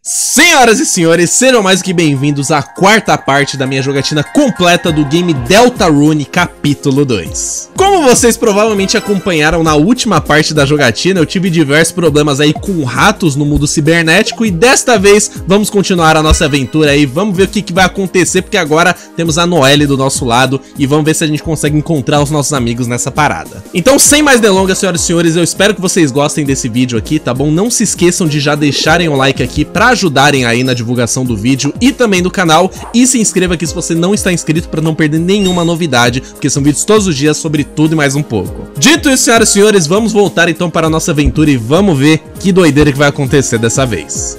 Senhoras e senhores, sejam mais do que bem-vindos à quarta parte da minha jogatina completa do game Deltarune Capítulo 2. Como vocês provavelmente acompanharam na última parte da jogatina, eu tive diversos problemas aí com ratos no mundo cibernético e desta vez vamos continuar a nossa aventura aí, vamos ver o que vai acontecer, porque agora temos a Noelle do nosso lado e vamos ver se a gente consegue encontrar os nossos amigos nessa parada. Então, sem mais delongas, senhoras e senhores, eu espero que vocês gostem desse vídeo aqui, tá bom? Não se esqueçam de já deixarem o like aqui pra ajudarem aí na divulgação do vídeo e também do canal, e se inscreva aqui se você não está inscrito para não perder nenhuma novidade, porque são vídeos todos os dias sobre tudo e mais um pouco. Dito isso, senhoras e senhores, vamos voltar então para a nossa aventura e vamos ver que doideira que vai acontecer dessa vez.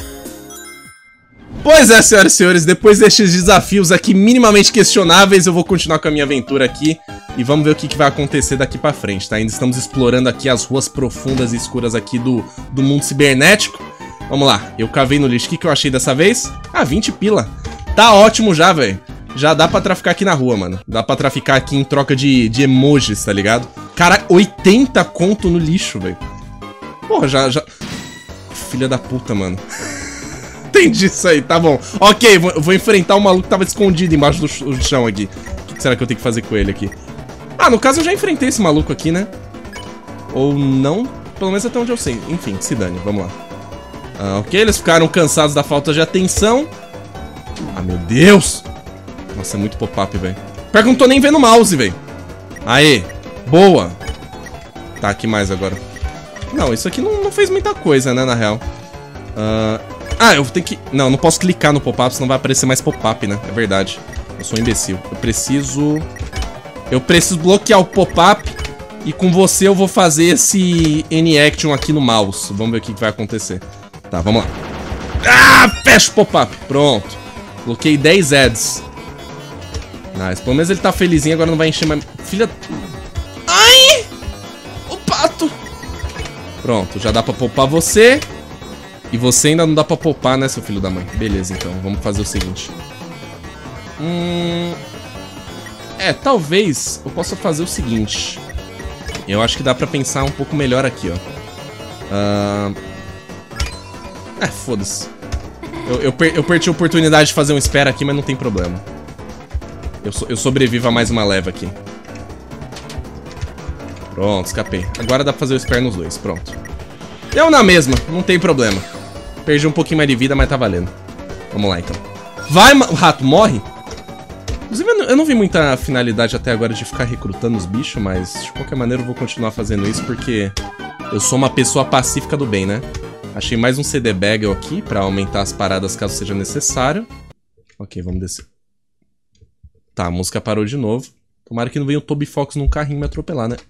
Pois é, senhoras e senhores, depois destes desafios aqui minimamente questionáveis, eu vou continuar com a minha aventura aqui e vamos ver o que vai acontecer daqui pra frente, tá? Ainda estamos explorando aqui as ruas profundas e escuras aqui do mundo cibernético. Vamos lá, eu cavei no lixo. O que eu achei dessa vez? Ah, 20 pila. Tá ótimo já, velho. Já dá pra traficar aqui na rua, mano. Dá pra traficar aqui em troca de emojis, tá ligado? Cara, 80 conto no lixo, velho. Porra, já... Filha da puta, mano. Entendi isso aí, tá bom. Ok, vou enfrentar o maluco que tava escondido embaixo do chão aqui. O que será que eu tenho que fazer com ele aqui? Ah, no caso eu já enfrentei esse maluco aqui, né? Ou não? Pelo menos até onde eu sei. Enfim, se dane, vamos lá. Ok, eles ficaram cansados da falta de atenção. Ah, meu Deus. Nossa, é muito pop-up, velho. Pior que eu não tô nem vendo o mouse, velho. Aê, boa. Tá, aqui mais agora. Não, isso aqui não fez muita coisa, né, na real. Ah, eu tenho que... Não posso clicar no pop-up, senão vai aparecer mais pop-up, né? É verdade. Eu sou um imbecil. Eu preciso bloquear o pop-up. E com você eu vou fazer esse N-Action aqui no mouse. Vamos ver o que vai acontecer. Tá, vamos lá. Ah, fecha o pop-up. Pronto. Bloqueei 10 ads. Nice. Pelo menos ele tá felizinho, agora não vai encher mais... Filha... Ai! O pato! Pronto, já dá pra poupar você. E você ainda não dá pra poupar, né, seu filho da mãe? Beleza, então. Vamos fazer o seguinte. Talvez eu possa fazer o seguinte. Eu acho que dá pra pensar um pouco melhor aqui, ó. Foda-se. Eu perdi a oportunidade de fazer um espera aqui, mas não tem problema. Eu sobrevivo a mais uma leva aqui. Pronto, escapei. Agora dá pra fazer o espera nos dois, pronto. Deu na mesma, não tem problema. Perdi um pouquinho mais de vida, mas tá valendo. Vamos lá, então. Vai, o rato, morre. Inclusive, eu não vi muita finalidade até agora de ficar recrutando os bichos, mas de qualquer maneira eu vou continuar fazendo isso porque eu sou uma pessoa pacífica do bem, né? Achei mais um CD Bagel aqui pra aumentar as paradas caso seja necessário. Ok, vamos descer. Tá, a música parou de novo. Tomara que não venha o Toby Fox num carrinho me atropelar, né?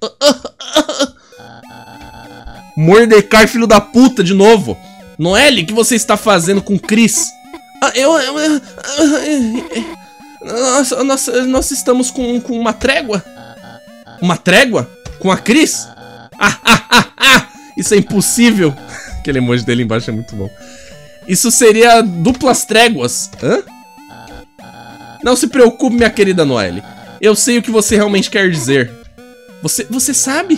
Mordecai, filho da puta, de novo. Noelle, o que você está fazendo com Chris? Nós estamos com uma trégua. Uma trégua? Com a Chris? Isso é impossível. Aquele emoji dele embaixo é muito bom. Isso seria duplas tréguas. Hã? Não se preocupe, minha querida Noelle. Eu sei o que você realmente quer dizer. Você sabe?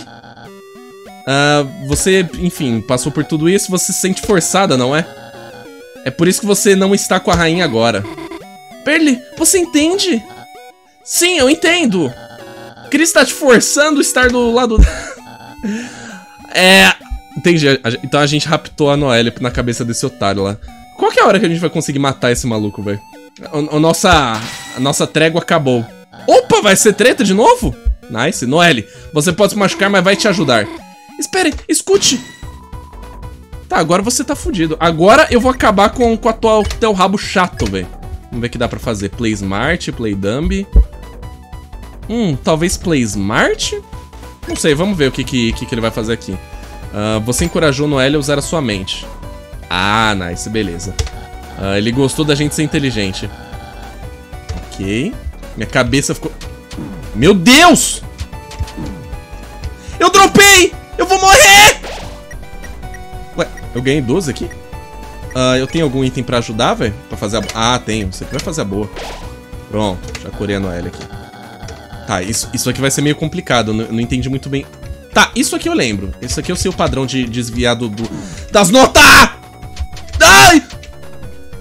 Você, enfim, passou por tudo isso. Você se sente forçada, não é? É por isso que você não está com a rainha agora. Pearly, você entende? Sim, eu entendo. Chris está te forçando a estar do lado... Entendi. Então a gente raptou a Noelle na cabeça desse otário lá. Qual que é a hora que a gente vai conseguir matar esse maluco, velho? A nossa trégua acabou. Opa, vai ser treta de novo? Nice. Noelle, você pode se machucar, mas vai te ajudar. Espere, escute. Tá, agora você tá fudido. Agora eu vou acabar com o teu rabo chato, velho. Vamos ver o que dá pra fazer. Play Smart, Play Dumb. Talvez Play Smart? Não sei, vamos ver o que ele vai fazer aqui. Você encorajou Noelle a usar a sua mente. Ah, nice, beleza. Ele gostou da gente ser inteligente. Ok. Minha cabeça ficou... Meu Deus! Eu dropei! Eu vou morrer! Ué, eu ganhei 12 aqui? Eu tenho algum item pra ajudar, velho? Pra fazer a... Ah, tenho. Você aqui vai fazer a boa. Pronto, já corei a Noelle aqui. Tá, isso aqui vai ser meio complicado. Eu não entendi muito bem... Tá, isso aqui eu lembro. Isso aqui eu sei o padrão de desviar das notas! Ai!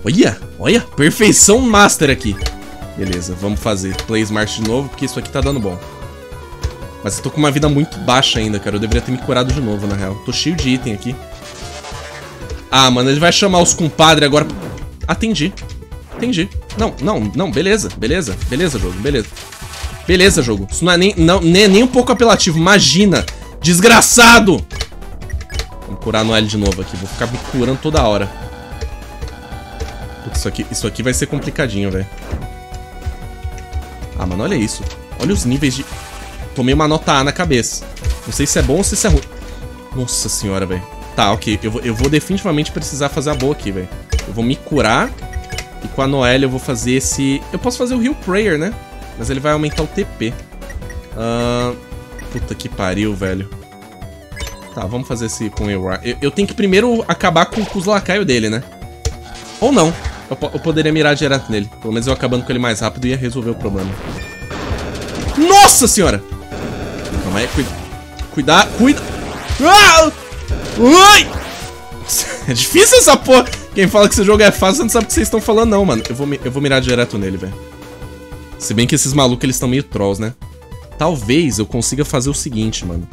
Olha, olha, perfeição master aqui. Beleza, vamos fazer play smart de novo, porque isso aqui tá dando bom. Mas eu tô com uma vida muito baixa ainda, cara. Eu deveria ter me curado de novo, na real. Tô cheio de item aqui. Ah, mano, ele vai chamar os compadres agora. Atendi. Entendi. Não, beleza, jogo, beleza. Beleza, jogo. Isso não é nem um pouco apelativo. Imagina. Desgraçado. Vamos curar no L de novo aqui. Vou ficar me curando toda hora. Putz, isso aqui vai ser complicadinho, velho. Ah, mano, olha isso. Olha os níveis de... Tomei uma nota A na cabeça. Não sei se é bom ou se é ruim. Nossa senhora, velho. Tá, ok. Eu vou definitivamente precisar fazer a boa aqui, velho. Eu vou me curar. E com a Noelle eu vou fazer esse... Eu posso fazer o Heal Prayer, né? Mas ele vai aumentar o TP. Puta que pariu, velho. Tá, vamos fazer esse com o Eura. Eu tenho que primeiro acabar com os lacaios dele, né? Ou não. Eu poderia mirar direto nele. Pelo menos eu acabando com ele mais rápido ia resolver o problema. Nossa senhora! Calma aí, cuida. Ah! Ui! É difícil essa porra. Quem fala que esse jogo é fácil, não sabe o que vocês estão falando, não, mano. Eu vou mirar direto nele, velho. Se bem que esses malucos, eles estão meio trolls, né? Talvez eu consiga fazer o seguinte, mano.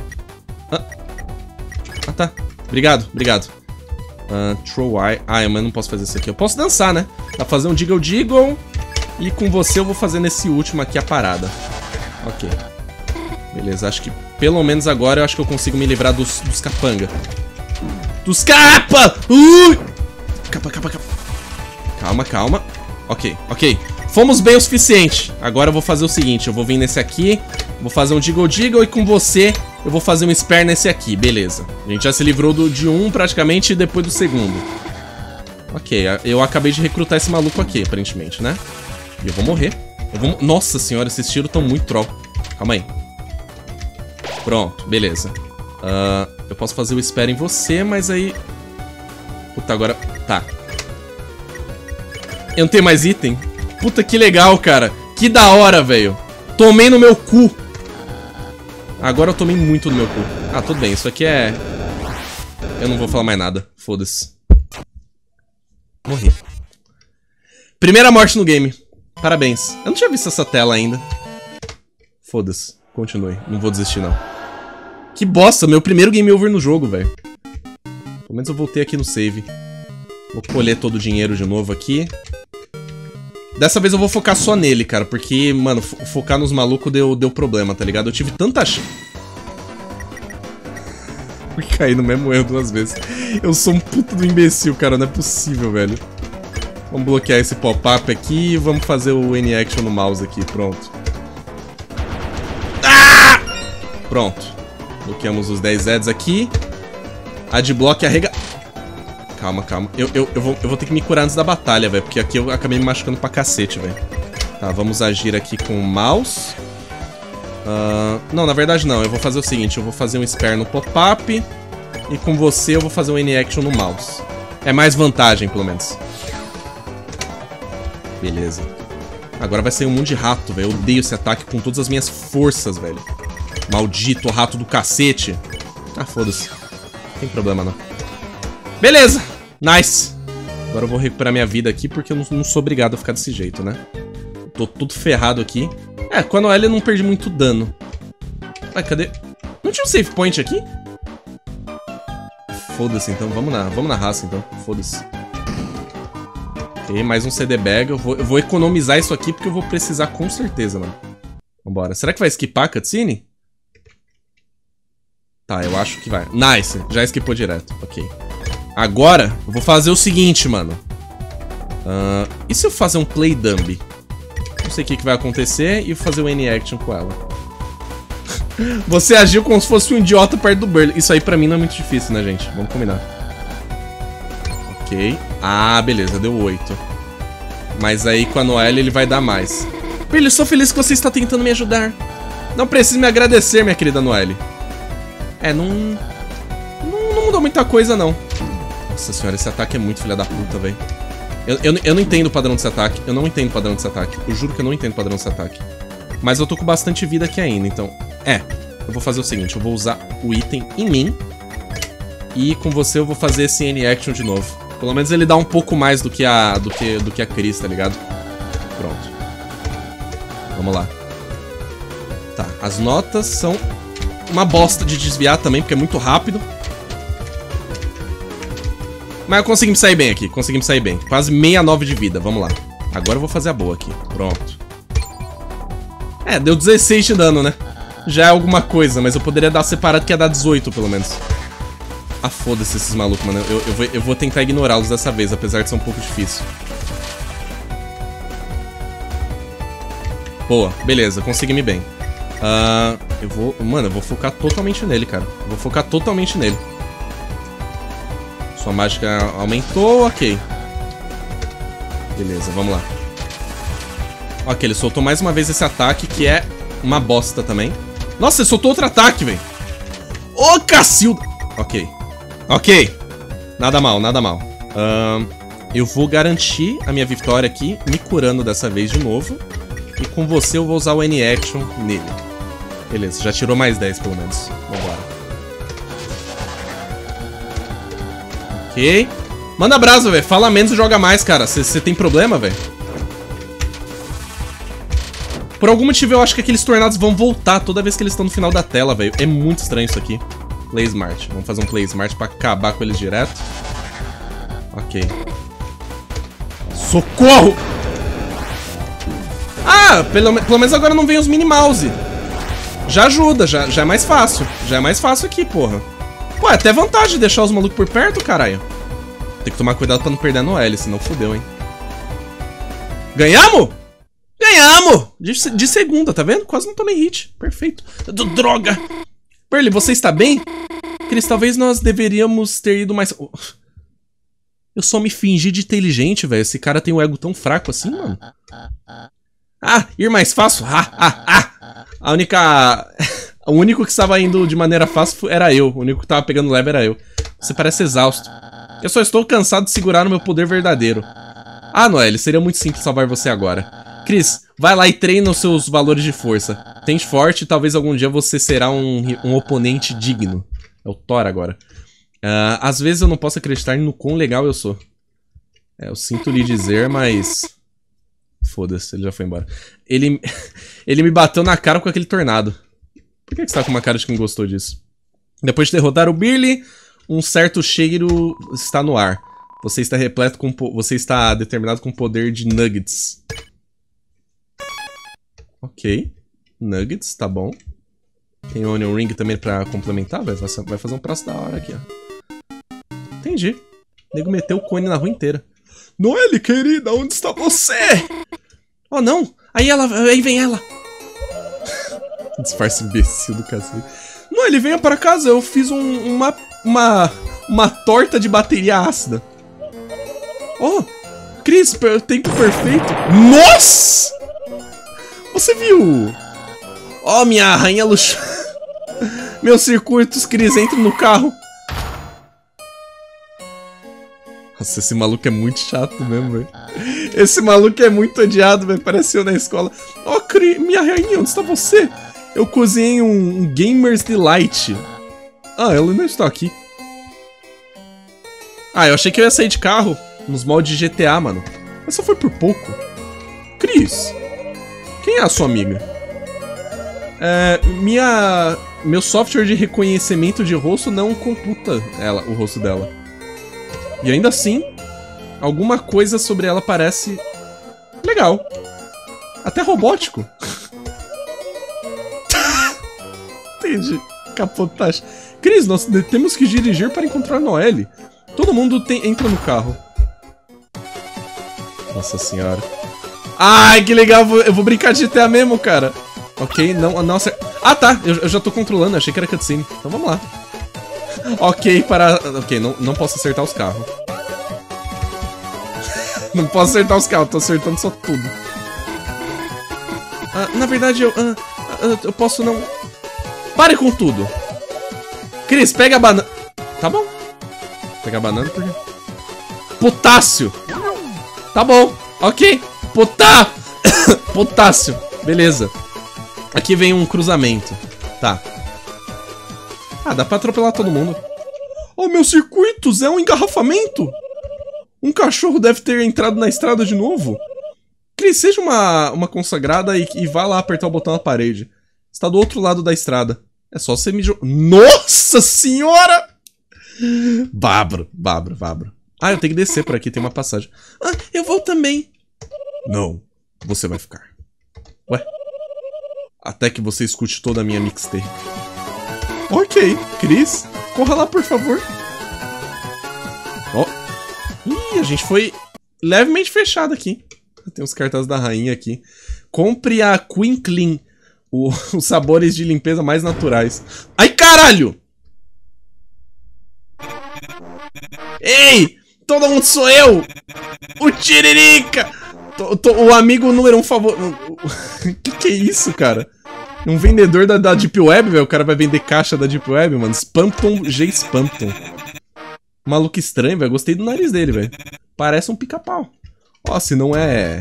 Ah, tá. Obrigado. Throw Eye. Ah, mas eu não posso fazer isso aqui. Eu posso dançar, né? Dá pra fazer um Diggle Diggle. E com você eu vou fazer nesse último aqui a parada. Ok. Beleza, acho que pelo menos agora eu acho que eu consigo me livrar dos capanga. Dos capa! Capa. Calma. Ok. Fomos bem o suficiente. Agora eu vou fazer o seguinte. Eu vou vir nesse aqui. Vou fazer um Diggle Diggle. E com você eu vou fazer um Spare nesse aqui. Beleza. A gente já se livrou de um praticamente depois do segundo. Ok. Eu acabei de recrutar esse maluco aqui, aparentemente, né? E eu vou morrer. Nossa senhora, esses tiros estão muito troll. Calma aí. Pronto, beleza. Eu posso fazer o Spare em você, mas aí... Puta, agora... Tá. Eu não tenho mais item. Puta, que legal, cara. Que da hora, velho. Tomei no meu cu. Agora eu tomei muito no meu cu. Ah, tudo bem. Isso aqui é... Eu não vou falar mais nada. Foda-se. Morri. Primeira morte no game. Parabéns. Eu não tinha visto essa tela ainda. Foda-se. Continue. Não vou desistir, não. Que bosta. Meu primeiro game over no jogo, velho. Pelo menos eu voltei aqui no save. Vou colher todo o dinheiro de novo aqui. Dessa vez eu vou focar só nele, cara. Porque, mano, focar nos malucos deu problema, tá ligado? Eu tive tanta chance. Fui cair no mesmo erro 2 vezes. Eu sou um puto do imbecil, cara. Não é possível, velho. Vamos bloquear esse pop-up aqui e vamos fazer o N-Action no mouse aqui. Pronto. Ah! Pronto. Bloqueamos os 10 Zeds aqui. Adblock arrega... Calma. Eu vou ter que me curar antes da batalha, velho. Porque aqui eu acabei me machucando pra cacete, velho. Tá, vamos agir aqui com o mouse. Não, na verdade não. Eu vou fazer o seguinte. Eu vou fazer um Spare no pop-up. E com você eu vou fazer um N-Action no mouse. É mais vantagem, pelo menos. Beleza. Agora vai sair um monte de rato, velho. Eu odeio esse ataque com todas as minhas forças, velho. Maldito rato do cacete. Ah, foda-se. Não tem problema, não. Beleza. Nice. Agora eu vou recuperar minha vida aqui, porque eu não sou obrigado a ficar desse jeito, né? Tô tudo ferrado aqui. Com a Noelle eu não perdi muito dano. Ai, cadê? Não tinha um save point aqui? Foda-se, então. Vamos na raça, então. Foda-se. Ok, mais um CD bag. Eu vou economizar isso aqui porque eu vou precisar com certeza, mano. Vambora. Será que vai skipar a cutscene? Tá, eu acho que vai. Nice. Já skipou direto. Ok. Agora, eu vou fazer o seguinte, mano. E se eu fazer um play dumb? Não sei o que vai acontecer e fazer um N-Action com ela. Você agiu como se fosse um idiota perto do Burly. Isso aí pra mim não é muito difícil, né, gente? Vamos combinar. Ok. Ah, beleza, deu 8. Mas aí com a Noelle ele vai dar mais. Burly, eu sou feliz que você está tentando me ajudar. Não precisa me agradecer, minha querida Noelle. Não mudou muita coisa, não. Nossa senhora, esse ataque é muito filha da puta, velho. Eu não entendo o padrão desse ataque. Eu não entendo o padrão desse ataque. Eu juro que eu não entendo o padrão desse ataque. Mas eu tô com bastante vida aqui ainda, então... eu vou fazer o seguinte. Eu vou usar o item em mim. E com você eu vou fazer esse N-Action de novo. Pelo menos ele dá um pouco mais do que a Cris, tá ligado? Pronto. Vamos lá. Tá, as notas são uma bosta de desviar também, porque é muito rápido. Mas eu consegui me sair bem aqui, consegui me sair bem. Quase 69 de vida, vamos lá. Agora eu vou fazer a boa aqui, pronto. É, deu 16 de dano, né? Já é alguma coisa, mas eu poderia dar separado que ia dar 18, pelo menos. Ah, foda-se esses malucos, mano. Eu vou tentar ignorá-los dessa vez, apesar de ser um pouco difícil. Boa, beleza, consegui me bem. Mano, eu vou focar totalmente nele, cara. Vou focar totalmente nele. Sua mágica aumentou, ok. Beleza, vamos lá. Ok, ele soltou mais uma vez esse ataque, que é uma bosta também. Nossa, ele soltou outro ataque, velho. Ô, Cacilda! Ok. Ok. Nada mal, nada mal. Eu vou garantir a minha vitória aqui, me curando dessa vez de novo. E com você eu vou usar o N-Action nele. Beleza, já tirou mais 10 pelo menos. Vambora. Ok. Manda brasa, velho. Fala menos e joga mais, cara. Você tem problema, velho? Por algum motivo eu acho que aqueles tornados vão voltar toda vez que eles estão no final da tela, velho. É muito estranho isso aqui. Play Smart. Vamos fazer um Play Smart pra acabar com eles direto. Ok. Socorro! Ah, pelo menos agora não vem os mini-mouse. Já ajuda, já é mais fácil. Já é mais fácil aqui, porra. Pô, é até vantagem deixar os malucos por perto, caralho. Tem que tomar cuidado pra não perder a Noelle, senão fodeu, hein. Ganhamos? Ganhamos! De segunda, tá vendo? Quase não tomei hit. Perfeito. Droga! Pearly, você está bem? Cris, talvez nós deveríamos ter ido mais... Eu só me fingi de inteligente, velho. Esse cara tem um ego tão fraco assim, mano. Ah, ir mais fácil? A única... O único que estava indo de maneira fácil era eu. O único que estava pegando leve era eu. Você parece exausto. Eu só estou cansado de segurar o meu poder verdadeiro. Ah, Noelle, seria muito simples salvar você agora. Cris, vai lá e treina os seus valores de força. Tente forte e talvez algum dia você será um oponente digno. É o Thor agora. Às vezes eu não posso acreditar no quão legal eu sou. Eu sinto lhe dizer, mas... Foda-se, ele já foi embora. Ele me bateu na cara com aquele tornado. Por que você tá com uma cara de quem gostou disso? Depois de derrotar o Birli, um certo cheiro está no ar. Você está repleto com... Você está determinado com o poder de nuggets. Ok. Nuggets, tá bom. Tem o Onion Ring também pra complementar, vai fazer um prazo da hora aqui, ó. Entendi. O nego meteu o cone na rua inteira. Noelle, querida, onde está você? Oh, não. Aí vem ela. Disfarce imbecil do cacete. Noelle, venha para casa. Eu fiz uma torta de bateria ácida. Oh, Cris, tempo perfeito. Nossa! Você viu? Oh, minha rainha luxuosa. Meus circuitos, Cris, entra no carro. Nossa, esse maluco é muito chato mesmo, velho. Esse maluco é muito odiado, velho. Parece eu na escola. Oh, Cris, minha rainha, onde está você? Eu cozinhei um Gamer's Delight. Ah, ela não está aqui. Ah, eu achei que eu ia sair de carro nos moldes de GTA, mano. Mas só foi por pouco. Cris, quem é a sua amiga? Meu software de reconhecimento de rosto não computa o rosto dela. E ainda assim, alguma coisa sobre ela parece legal. Até robótico. Entendi. Capotagem. Cris, nós temos que dirigir para encontrar Noelle. Todo mundo entra no carro. Nossa senhora. Ai, que legal. Eu vou brincar de GTA mesmo, cara. Ok, nossa. Ah, tá. Eu já tô controlando. Achei que era cutscene. Então vamos lá. Ok, Ok, não posso acertar os carros. Não posso acertar os carros. Tô acertando só tudo. Na verdade, eu posso não... Pare com tudo. Cris, pega a banana. Tá bom. Pegar a banana por quê? Potássio. Tá bom. Ok. Potássio. Beleza. Aqui vem um cruzamento. Tá. Ah, dá pra atropelar todo mundo. Oh, meus circuitos! É um engarrafamento! Um cachorro deve ter entrado na estrada de novo. Cris, seja uma consagrada e vá lá apertar o botão na parede. Está do outro lado da estrada. É só você me jogar. Nossa senhora! Babro. Ah, eu tenho que descer por aqui, tem uma passagem. Ah, eu vou também. Não, você vai ficar. Ué? Até que você escute toda a minha mixtape. Ok, Cris, corra lá, por favor. Ó. Ih, a gente foi levemente fechado aqui. Tem uns cartazes da rainha aqui. Compre a Queen Clean. Os sabores de limpeza mais naturais. Ai, caralho! Ei! Todo mundo sou eu! O Tiririca! O amigo número 1 favor... Que é isso, cara? Um vendedor da Deep Web, velho. O cara vai vender caixa da Deep Web, mano. Spampton G. Spampton. Maluco estranho, velho. Gostei do nariz dele, velho. Parece um pica-pau. Ó, se não é...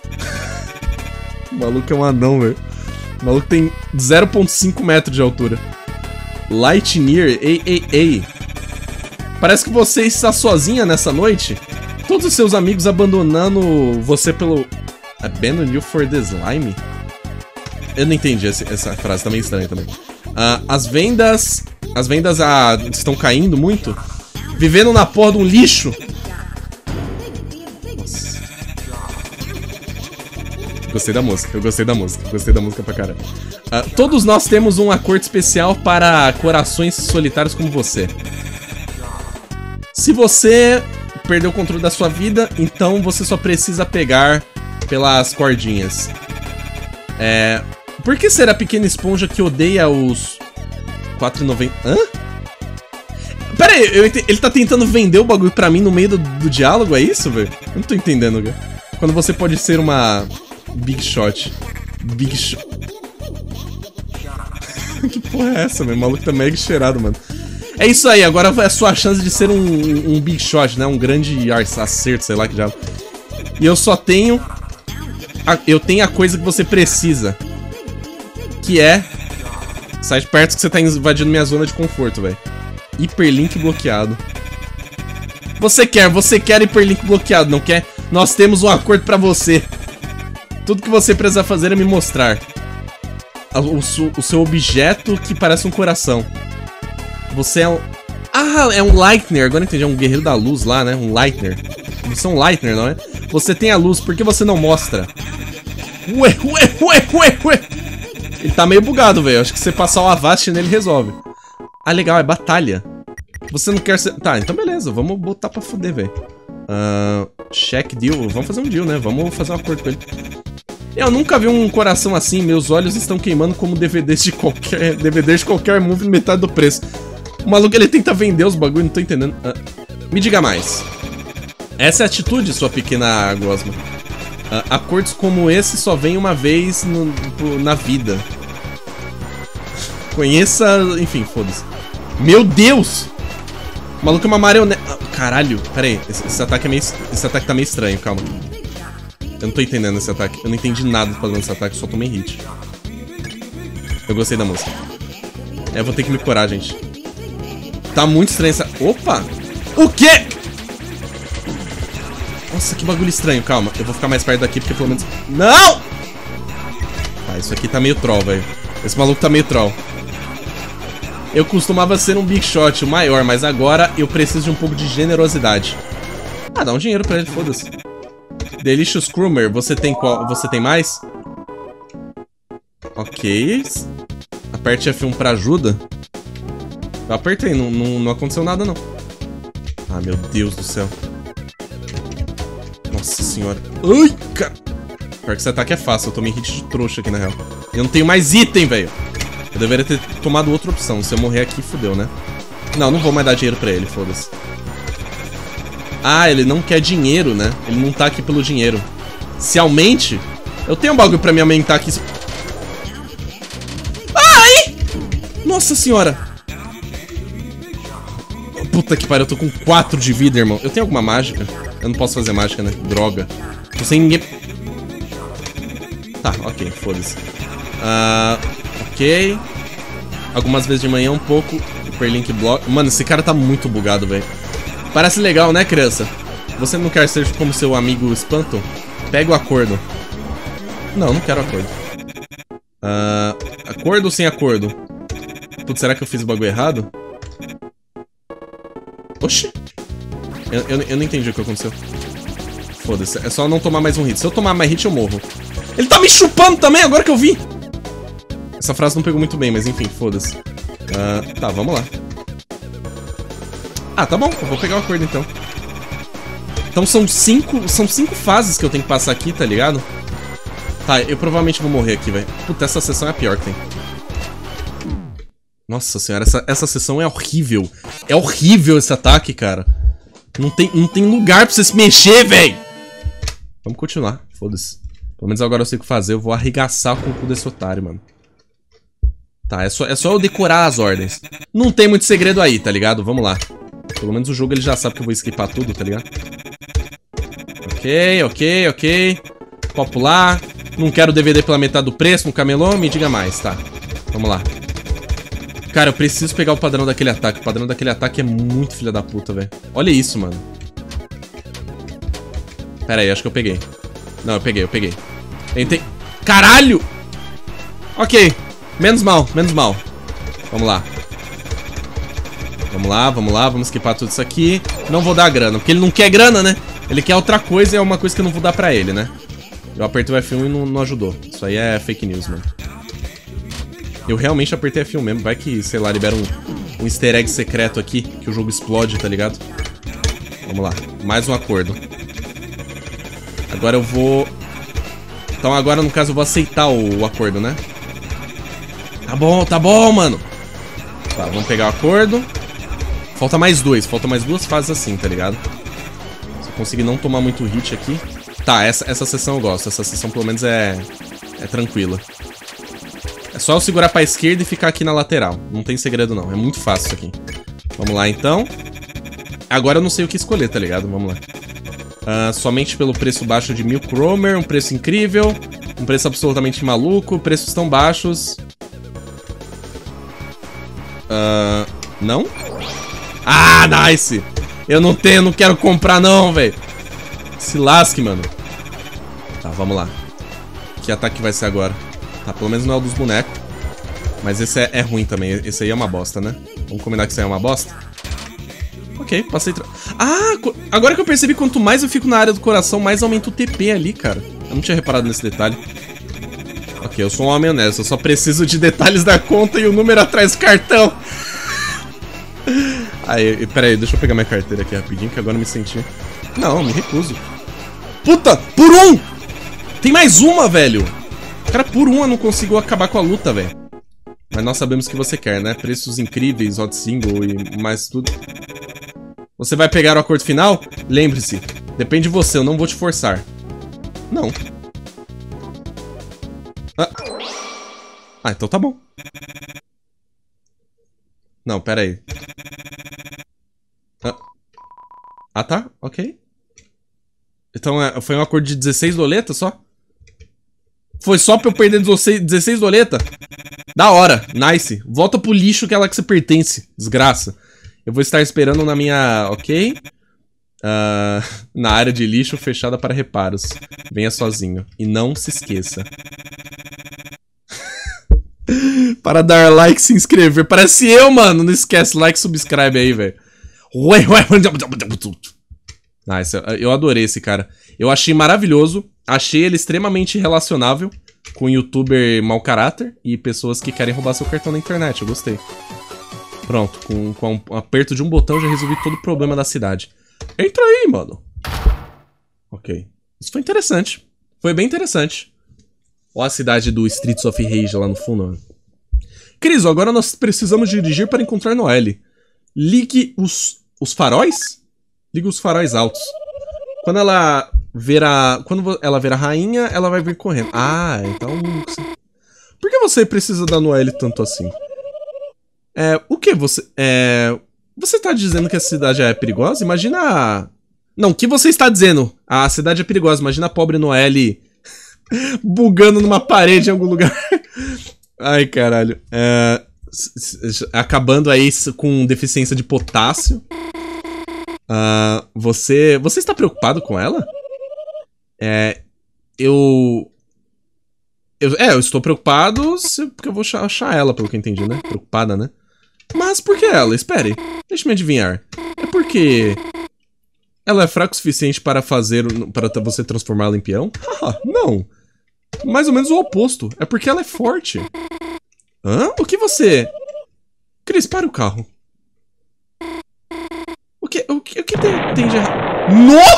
O maluco é um anão, velho. O maluco tem 0,5 metros de altura. Lightyear, ei. Parece que você está sozinha nessa noite. Todos os seus amigos abandonando você pelo... Abandon you for the slime? Eu não entendi essa frase, tá meio estranha também. As vendas estão caindo muito. Vivendo na porra de um lixo. Nossa. Gostei da música pra caralho. Todos nós temos um acordo especial para corações solitários como você. Se você perdeu o controle da sua vida, então você só precisa pegar pelas cordinhas. Por que ser a pequena esponja que odeia os 4,90? Hã? Pera aí, ele tá tentando vender o bagulho pra mim no meio do diálogo, é isso, velho? Eu não tô entendendo, cara. Quando você pode ser uma Big Shot. Big Shot. Que porra é essa, velho? O maluco tá mega cheirado, mano. É isso aí, agora é a sua chance de ser um Big Shot, né? Um grande acerto, sei lá que já. E eu só tenho... Eu tenho a coisa que você precisa. Que é... Sai de perto que você tá invadindo minha zona de conforto, velho. Hiperlink bloqueado. Você quer hiperlink bloqueado, não quer? Nós temos um acordo pra você. Tudo que você precisa fazer é me mostrar o seu objeto que parece um coração. Você é um... Ah, é um Lightner, agora eu entendi, é um guerreiro da luz lá, né? Um Lightner. Você é um Lightner, não é? Você tem a luz, por que você não mostra? Ué. Ele tá meio bugado, velho. Acho que se você passar o Avast nele, resolve. Ah, legal, é batalha. Você não quer ser... Tá, então beleza, vamos botar pra fuder, velho. Check deal, vamos fazer um deal, né? Vamos fazer um acordo com ele. Eu nunca vi um coração assim, meus olhos estão queimando como DVDs de qualquer movie metade do preço. O maluco, ele tenta vender os bagulho, não tô entendendo. Me diga mais. Essa é a atitude, sua pequena gosma. Acordos como esse só vem uma vez na vida. Conheça... Enfim, foda-se. Meu Deus! O maluco é uma marionete... Caralho, pera aí. Esse ataque tá meio estranho, calma. Eu não tô entendendo esse ataque. Eu não entendi nada fazendo esse ataque, só tomei hit. Eu gostei da música. Eu vou ter que me curar, gente. Tá muito estranho essa... Opa! O quê? Nossa, que bagulho estranho, calma. Eu vou ficar mais perto daqui porque pelo menos... Não! Tá, isso aqui tá meio troll, velho. Esse maluco tá meio troll. Eu costumava ser um Big Shot, o maior, mas agora eu preciso de um pouco de generosidade. Ah, dá um dinheiro pra ele, foda-se. Delicious Crummer, você tem qual? Você tem mais? Ok. Aperte F1 pra ajuda. Eu apertei, não aconteceu nada não. Ah, meu Deus do céu. Nossa senhora. Ai, cara. Pior que esse ataque é fácil, eu tomei hit de trouxa aqui na real. Eu não tenho mais item, velho. Eu deveria ter tomado outra opção. Se eu morrer aqui, fodeu, né? Não vou mais dar dinheiro pra ele, foda-se. Ah, ele não quer dinheiro, né? Ele não tá aqui pelo dinheiro. Se aumente... Eu tenho um bagulho pra me aumentar aqui. Ai! Nossa senhora! Puta que pariu, eu tô com 4 de vida, irmão. Eu tenho alguma mágica? Eu não posso fazer mágica, né? Droga. Tô sem ninguém... Tá, ok, foda-se. Ok. Algumas vezes de manhã um pouco. Hiperlink block. Mano, esse cara tá muito bugado, velho. Parece legal, né, criança? Você não quer ser como seu amigo Espanto? Pega o acordo. Não, não quero acordo. Acordo ou sem acordo? Putz, será que eu fiz o bagulho errado? Oxi. Eu não entendi o que aconteceu. Foda-se, é só não tomar mais um hit. Se eu tomar mais hit, eu morro. Ele tá me chupando também, agora que eu vi! Essa frase não pegou muito bem, mas enfim, foda-se. Tá, vamos lá. Ah, tá bom, eu vou pegar o acordo então. Então são cinco fases que eu tenho que passar aqui, tá ligado? Tá, eu provavelmente vou morrer aqui, velho. Puta, essa sessão é a pior que tem. Nossa senhora, essa sessão é horrível. É horrível esse ataque, cara. Não tem lugar pra você se mexer, velho. Vamos continuar, foda-se. Pelo menos agora eu sei o que fazer. Eu vou arregaçar com o cu desse otário, mano. Tá, é só eu decorar as ordens. Não tem muito segredo aí, tá ligado? Vamos lá. Pelo menos o jogo ele já sabe que eu vou esquipar tudo, tá ligado? Ok. Pode pular. Não quero DVD pela metade do preço no camelô, me diga mais, tá. Vamos lá. Cara, eu preciso pegar o padrão daquele ataque. O padrão daquele ataque é muito filha da puta, velho. Olha isso, mano. Pera aí, acho que eu peguei. Não, eu peguei. Tentei. Caralho! Ok. Menos mal. Vamos lá. Vamos esquipar tudo isso aqui. Não vou dar grana, porque ele não quer grana, né? Ele quer outra coisa e é uma coisa que eu não vou dar pra ele, né? Eu apertei o F1 e não ajudou. Isso aí é fake news, mano. Eu realmente apertei F1 mesmo. Vai que, sei lá, libera um easter egg secreto aqui, que o jogo explode, tá ligado? Vamos lá. Mais um acordo. Agora eu vou... Então agora, no caso, eu vou aceitar o acordo, né? Tá bom, mano. Tá, vamos pegar o acordo. Falta mais duas fases assim, tá ligado? Se eu conseguir não tomar muito hit aqui... Tá, essa sessão eu gosto. Essa sessão pelo menos é tranquila. É só eu segurar pra esquerda e ficar aqui na lateral. Não tem segredo não, é muito fácil isso aqui. Vamos lá então. Agora eu não sei o que escolher, tá ligado? Vamos lá. Somente pelo preço baixo de 1000 Kromer, um preço incrível. Um preço absolutamente maluco, preços tão baixos. Não? Ah, nice! Eu não quero comprar não, velho. Se lasque, mano. Tá, vamos lá. Que ataque vai ser agora? Tá, pelo menos não é o dos bonecos. Mas esse é ruim também. Esse aí é uma bosta, né? Vamos combinar que isso aí é uma bosta? Ok, passei... agora que eu percebi, quanto mais eu fico na área do coração, mais aumenta o TP ali, cara. Eu não tinha reparado nesse detalhe. Ok, eu sou um homem honesto. Eu só preciso de detalhes da conta e o número atrás do cartão. Aí, pera aí, deixa eu pegar minha carteira aqui rapidinho, que agora eu me senti... Não, me recuso. Puta, por um! Tem mais uma, velho! Cara, por uma eu não consigo acabar com a luta, velho. Mas nós sabemos o que você quer, né? Preços incríveis, hot single e mais tudo. Você vai pegar o acordo final? Lembre-se, depende de você, eu não vou te forçar. Não. Então tá bom. Não, pera aí. Tá, ok. Então foi um acordo de 16 doletas só? Foi só pra eu perder 16 doletas? Da hora, nice. Volta pro lixo que é lá que você pertence, desgraça. Eu vou estar esperando na minha... Ok. Na área de lixo fechada para reparos. Venha sozinho. E não se esqueça. Para dar like e se inscrever. Parece eu, mano. Não esquece, like e subscribe aí, velho. Nice, eu adorei esse cara. Eu achei maravilhoso. Achei ele extremamente relacionável com youtuber mau caráter e pessoas que querem roubar seu cartão na internet. Eu gostei. Pronto, com um aperto de um botão eu já resolvi todo o problema da cidade. Entra aí, mano. Ok. Isso foi interessante. Foi bem interessante. Ó a cidade do Streets of Rage lá no fundo. Cris, agora nós precisamos dirigir para encontrar Noelle. Ligue os faróis? Ligue os faróis altos. Quando ela ver a rainha, ela vai vir correndo. Então... Por que você precisa da Noelle tanto assim? O que você... Você tá dizendo que a cidade é perigosa? Imagina... Não, o que você está dizendo? A cidade é perigosa. Imagina a pobre Noelle bugando numa parede em algum lugar. Ai, caralho. Acabando aí com deficiência de potássio. Você está preocupado com ela? Eu estou preocupado porque eu vou achar ela, pelo que eu entendi, né? Preocupada, né? Mas por que ela? Espere, deixa-me adivinhar. É porque ela é fraca o suficiente para você transformá-la em peão? Não. Mais ou menos o oposto. É porque ela é forte. Hã? O que você... Chris, para o carro. O que tem de errado?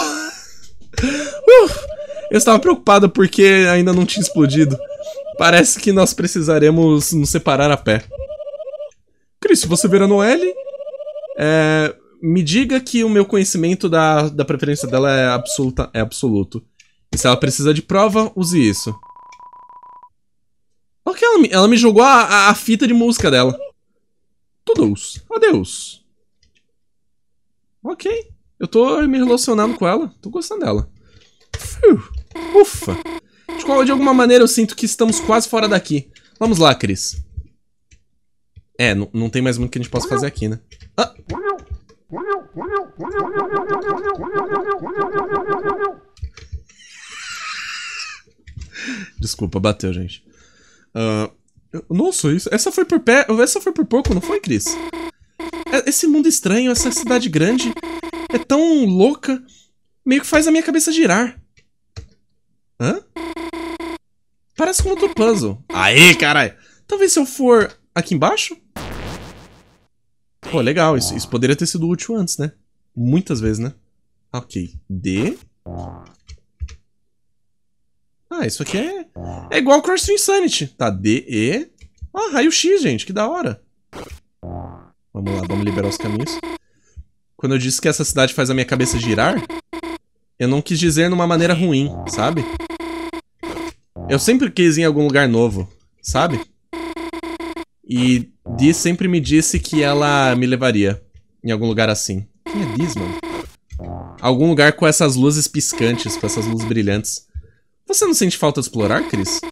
Eu estava preocupado porque ainda não tinha explodido. Parece que nós precisaremos nos separar a pé. Chris, se você ver a Noelle, me diga que o meu conhecimento da preferência dela é absoluto. E se ela precisa de prova, use isso. Ok, ela me jogou a fita de música dela. Todos. Adeus. Ok. Eu tô me relacionando com ela. Tô gostando dela. Ufa. De alguma maneira eu sinto que estamos quase fora daqui. Vamos lá, Chris. Não tem mais muito que a gente possa fazer aqui, né? Desculpa, bateu, gente. Nossa, essa foi por pouco, não foi, Chris? Esse mundo estranho, essa cidade grande, é tão louca, meio que faz a minha cabeça girar. Hã? Parece com outro puzzle. Aê, caralho! Talvez se eu for aqui embaixo? Pô, legal, isso poderia ter sido útil antes, né? Muitas vezes, né? Ok, D. Isso aqui é igual ao Crash to Insanity. Tá, D, E. Raio-X, gente, que da hora. Vamos lá, vamos liberar os caminhos. Quando eu disse que essa cidade faz a minha cabeça girar, eu não quis dizer numa maneira ruim, sabe? Eu sempre quis ir em algum lugar novo, sabe? E Dee sempre me disse que ela me levaria em algum lugar assim. Quem é Diz, mano? Algum lugar com essas luzes piscantes, com essas luzes brilhantes. Você não sente falta de explorar, Chris?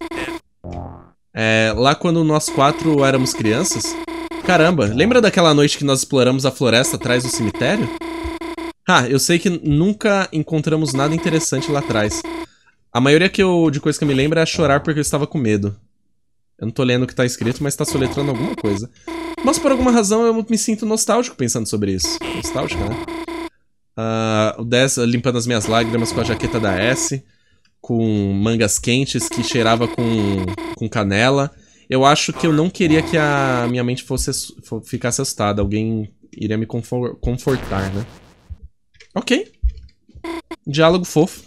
Lá quando nós 4 éramos crianças... Caramba, lembra daquela noite que nós exploramos a floresta atrás do cemitério? Eu sei que nunca encontramos nada interessante lá atrás. A maioria de coisa que eu me lembro é chorar porque eu estava com medo. Eu não tô lendo o que tá escrito, mas tá soletrando alguma coisa. Mas por alguma razão eu me sinto nostálgico pensando sobre isso. Nostálgico, né? O 10 limpando as minhas lágrimas com a jaqueta da S, com mangas quentes que cheirava com canela. Eu acho que eu não queria que a minha mente ficasse assustada. Alguém iria me confortar, né? Ok. Diálogo fofo.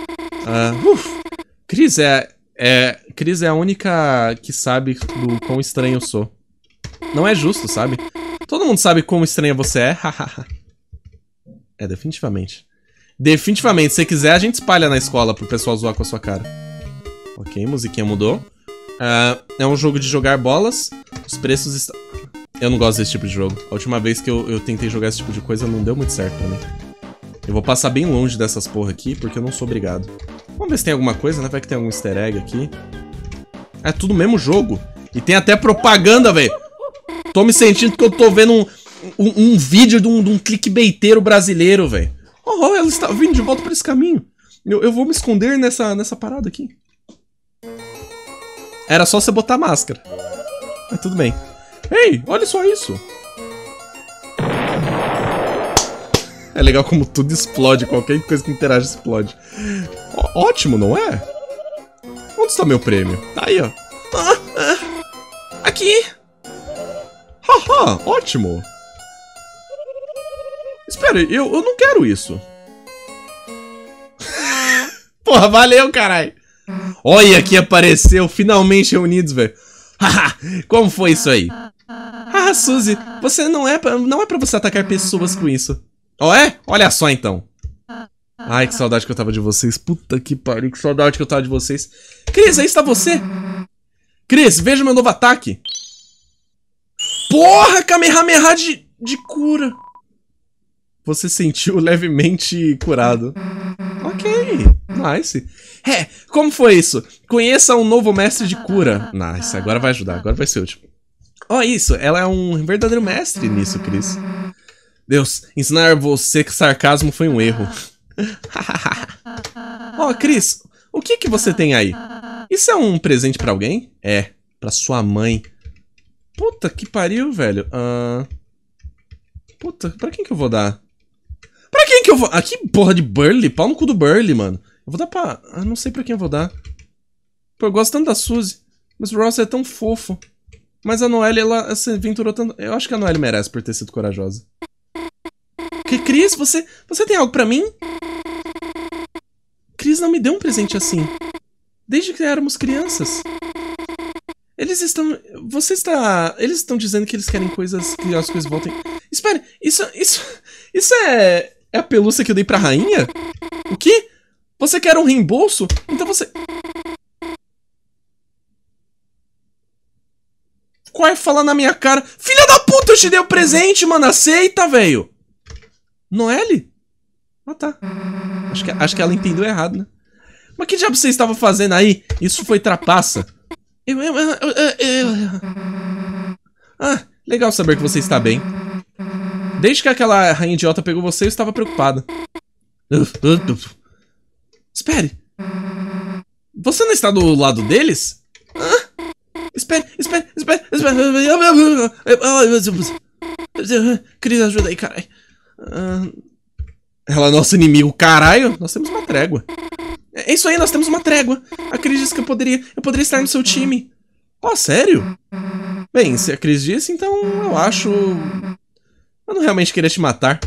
Chris Chris é a única que sabe do quão estranho eu sou. Não é justo, sabe? Todo mundo sabe quão estranha você é. Definitivamente. Definitivamente, se quiser a gente espalha na escola pro pessoal zoar com a sua cara. Ok, musiquinha mudou. É um jogo de jogar bolas. Os preços estão... Eu não gosto desse tipo de jogo. A última vez que eu tentei jogar esse tipo de coisa não deu muito certo pra mim. Eu vou passar bem longe dessas porra aqui, porque eu não sou obrigado. Vamos ver se tem alguma coisa, né? Vai que tem algum easter egg aqui. É tudo o mesmo jogo. E tem até propaganda, velho. Tô me sentindo que eu tô vendo um vídeo de um clickbaiteiro brasileiro, velho. Ela está vindo de volta pra esse caminho. Eu vou me esconder nessa parada aqui. Era só você botar máscara. Mas tudo bem. Ei, olha só isso. É legal como tudo explode. Qualquer coisa que interage explode. Ótimo, não é? Onde está meu prêmio? Tá aí, ó. Aqui. Ótimo. Espera, eu não quero isso. Porra, valeu, caralho. Olha que apareceu, finalmente reunidos, velho. Como foi isso aí? Suzy, você não é pra você atacar pessoas com isso. Olha só, então. Ai, que saudade que eu tava de vocês. Puta que pariu, que saudade que eu tava de vocês. Chris, aí está você. Chris, veja meu novo ataque. Porra, Kamehameha de cura. Você sentiu levemente curado. Ok, nice. Como foi isso? Conheça um novo mestre de cura. Nice, agora vai ajudar, agora vai ser útil. Isso, ela é um verdadeiro mestre nisso, Chris. Deus, ensinar você que sarcasmo foi um erro. Ó, Chris, o que você tem aí? Isso é um presente pra alguém? É, pra sua mãe. Puta que pariu, velho. Puta, pra quem que eu vou dar? Pra quem que eu vou... Ah, que porra de Burly? Pau no cu do Burly, mano. Eu vou dar pra... Ah, não sei pra quem eu vou dar. Pô, eu gosto tanto da Suzy. Mas o Ross é tão fofo. Mas a Noelle, ela se aventurou tanto... Eu acho que a Noelle merece por ter sido corajosa. Que, Chris, você tem algo pra mim? Chris não me deu um presente assim. Desde que éramos crianças. Eles estão... Eles estão dizendo que eles querem coisas... Que as coisas voltem... Espere, isso é a pelúcia que eu dei pra rainha? O quê? Você quer um reembolso? Então você... Qual é falar na minha cara? Filha da puta, eu te dei o presente, mano. Aceita, velho. Noelle? Ah, tá. Acho que ela entendeu errado, né? Mas que diabo você estava fazendo aí? Isso foi trapaça. Ah, legal saber que você está bem. Desde que aquela rainha idiota pegou você, eu estava preocupada. Espere. Você não está do lado deles? Espere. Cris, ajuda aí, caralho. Ela é nosso inimigo, caralho. Nós temos uma trégua. É isso aí, nós temos uma trégua. A Cris disse que eu poderia estar no seu time. Oh, sério? Bem, se a Cris disse, então eu acho... Eu não realmente queria te matar.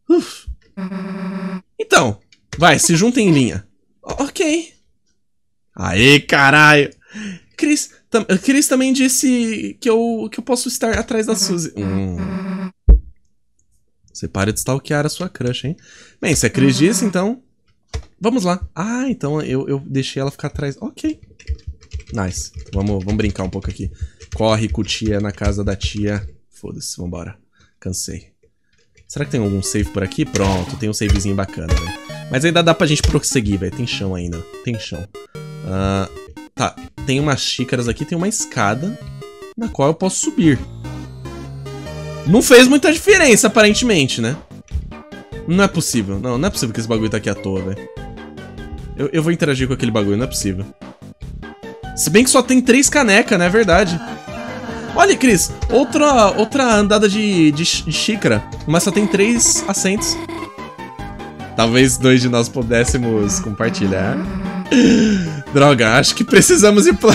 Então, vai, se juntem em linha. Ok. Aê, caralho. Cris também disse que eu posso estar atrás da Suzy. Você para de stalkear a sua crush, hein? Bem, se a Cris disse, então... Vamos lá. Ah, então eu deixei ela ficar atrás. Ok. Nice. Vamos brincar um pouco aqui. Corre com tia na casa da tia. Foda-se, vambora. Cansei. Será que tem algum save por aqui? Pronto, tem um savezinho bacana, velho. Mas ainda dá pra gente prosseguir, velho. Tem chão ainda. Tem chão. Tá, tem umas xícaras aqui, tem uma escada na qual eu posso subir. Não fez muita diferença, aparentemente, né? Não é possível. Não é possível que esse bagulho tá aqui à toa, velho. Eu vou interagir com aquele bagulho, não é possível. Se bem que só tem 3 canecas, né? É verdade. Olha, Chris, outra andada de xícara, mas só tem 3 assentos. Talvez 2 de nós pudéssemos compartilhar. Droga, acho que precisamos ir pra...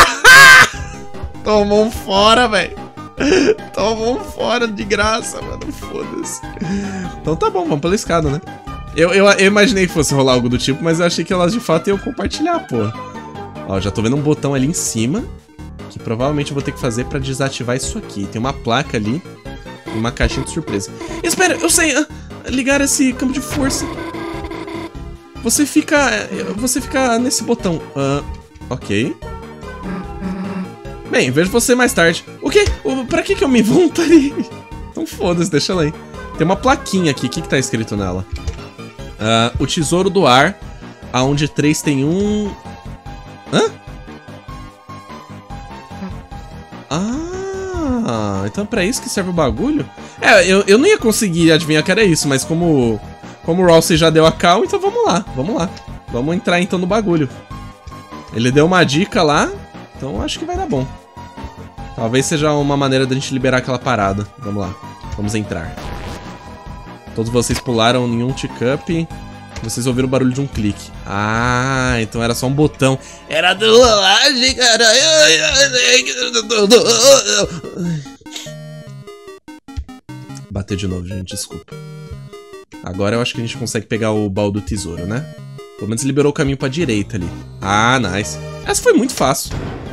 Tomou um fora, velho. Tomou um fora de graça, mano. Foda-se. Então tá bom, vamos pela escada, né? Eu imaginei que fosse rolar algo do tipo, mas eu achei que elas de fato iam compartilhar, pô. Ó, já tô vendo um botão ali em cima, que provavelmente eu vou ter que fazer pra desativar isso aqui. Tem uma placa ali e uma caixinha de surpresa. Espera, eu sei! Ligar esse campo de força. Você fica nesse botão. Ok. Bem, vejo você mais tarde. O quê? Pra que eu me voluntariei? Então foda-se, deixa ela aí. Tem uma plaquinha aqui. O que tá escrito nela? O tesouro do ar, aonde 3 tem um... Hã? Ah, então é pra isso que serve o bagulho? Eu não ia conseguir adivinhar que era isso, mas como o Ralsei já deu a cal, então vamos lá. Vamos entrar então no bagulho. Ele deu uma dica lá, então acho que vai dar bom. Talvez seja uma maneira da gente liberar aquela parada. Vamos lá, vamos entrar. Todos vocês pularam em um teacup. Vocês ouviram o barulho de um clique. Ah, então era só um botão. Era do rolagem, cara. Bateu de novo, gente, desculpa. Agora eu acho que a gente consegue pegar o baú do tesouro, né? Pelo menos liberou o caminho pra direita ali. Ah, nice. Essa foi muito fácil.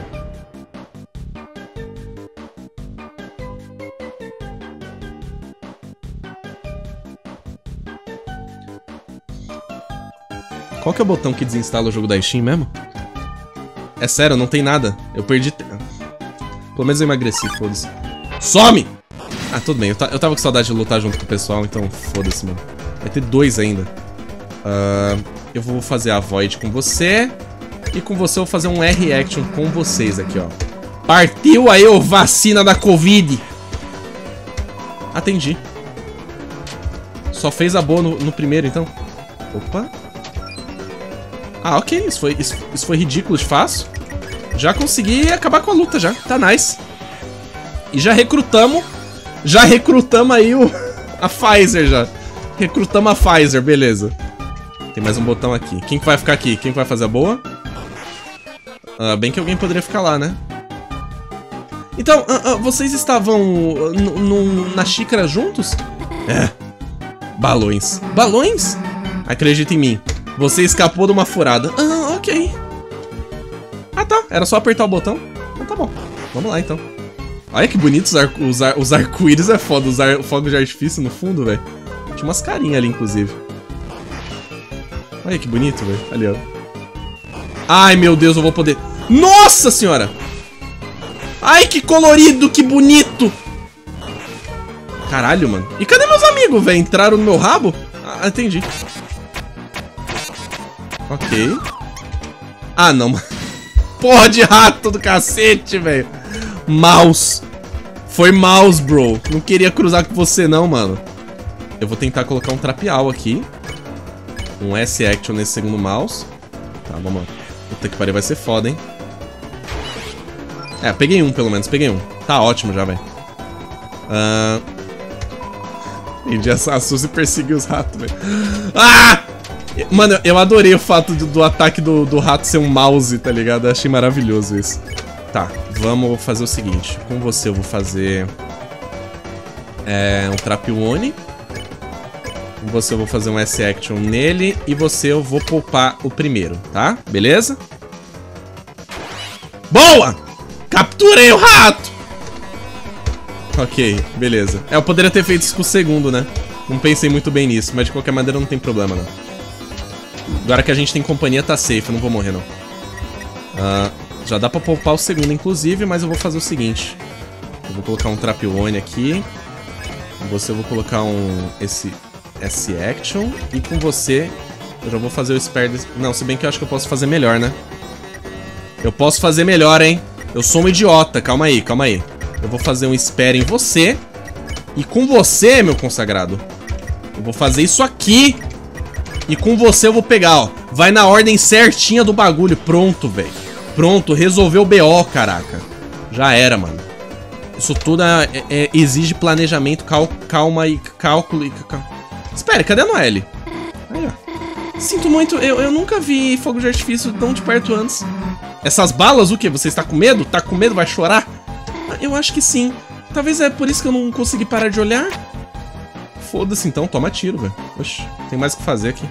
Qual que é o botão que desinstala o jogo da Steam mesmo? É sério, não tem nada. Eu perdi... Pelo menos eu emagreci, foda-se. Some! Ah, tudo bem. Eu tava com saudade de lutar junto com o pessoal, então foda-se, mano. Vai ter 2 ainda. Eu vou fazer a Void com você. E com você eu vou fazer um R-Action com vocês aqui, ó. Partiu aí, ô vacina da Covid! Atendi. Só fez a boa no primeiro, então. Opa. Ah, ok. Isso foi ridículo de fácil. Já consegui acabar com a luta, já. Tá nice. E já recrutamos. Já recrutamos aí a Pfizer, já. Recrutamos a Pfizer, beleza. Tem mais um botão aqui. Quem que vai ficar aqui? Quem que vai fazer a boa? Bem que alguém poderia ficar lá, né? Então, vocês estavam na xícara juntos? É. Balões. Balões? Acredita em mim. Você escapou de uma furada. Ah, ok. Ah, tá. Era só apertar o botão. Então tá bom. Vamos lá, então. Olha que bonito os arco-íris. É foda. Os fogos de artifício no fundo, velho. Tinha umas carinhas ali, inclusive. Olha que bonito, velho. Ali, ó. Ai, meu Deus, eu vou poder... Nossa senhora! Ai, que colorido, que bonito! Caralho, mano. E cadê meus amigos, velho? Entraram no meu rabo? Ah, entendi. Ok. Ah, não, mano. Porra de rato do cacete, velho. Mouse. Foi mouse, bro. Não queria cruzar com você, não, mano. Eu vou tentar colocar um trapeal aqui. Um S-Action nesse segundo mouse. Tá, vamos lá. Puta que pariu, vai ser foda, hein? É, peguei um, pelo menos. Peguei um. Tá ótimo já, velho. Entendi, a Suzy perseguiu os ratos, velho. Ah! Mano, eu adorei o fato do ataque do rato ser um mouse, tá ligado? Eu achei maravilhoso isso. Tá, vamos fazer o seguinte. Com você eu vou fazer... um Trapione. Com você eu vou fazer um S-Action nele. E você eu vou poupar o primeiro, tá? Beleza? Boa! Capturei o rato! Ok, beleza. Eu poderia ter feito isso com o segundo, né? Não pensei muito bem nisso, mas de qualquer maneira não tem problema, não. Agora que a gente tem companhia, tá safe, eu não vou morrer, não. Já dá pra poupar o segundo, inclusive, mas eu vou fazer o seguinte. Eu vou colocar um Trapione aqui. Com você eu vou colocar esse S-Action. E com você eu já vou fazer o Spare... Não, se bem que eu acho que eu posso fazer melhor, né? Eu posso fazer melhor, hein? Eu sou um idiota, calma aí, calma aí. Eu vou fazer um Spare em você. E com você, meu consagrado, eu vou fazer isso aqui. E com você eu vou pegar, ó. Vai na ordem certinha do bagulho. Pronto, velho. Pronto, resolveu o BO, caraca. Já era, mano. Isso tudo exige planejamento, calma e cálculo. Espera, cadê a Noelle? Aí, ó. Sinto muito, eu nunca vi fogo de artifício tão de perto antes. Essas balas, o quê? Você está com medo? Tá com medo? Vai chorar? Eu acho que sim. Talvez é por isso que eu não consegui parar de olhar. Foda-se então, toma tiro, velho. Oxi, tem mais o que fazer aqui.